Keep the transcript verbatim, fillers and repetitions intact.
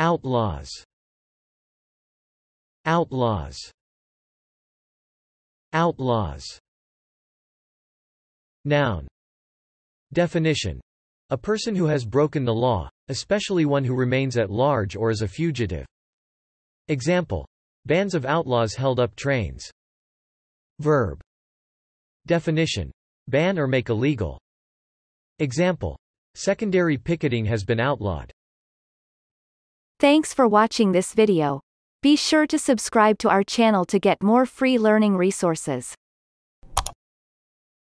Outlaws. Outlaws. Outlaws. Noun. Definition: a person who has broken the law, especially one who remains at large or is a fugitive. Example: bands of outlaws held up trains. Verb. Definition: ban or make illegal. Example: secondary picketing has been outlawed. Thanks for watching this video. Be sure to subscribe to our channel to get more free learning resources.